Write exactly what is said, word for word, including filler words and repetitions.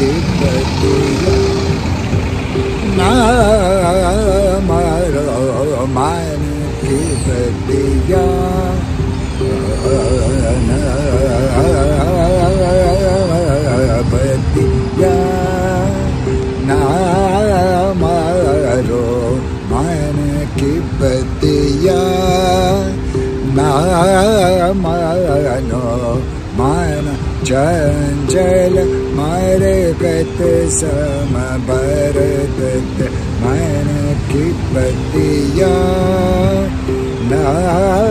की पतिया ना मारो मन की पतिया पतिया ना मारो मन की पतिया ना मानो मन चंचल मारे गत सम बरगत मन की पतिया ना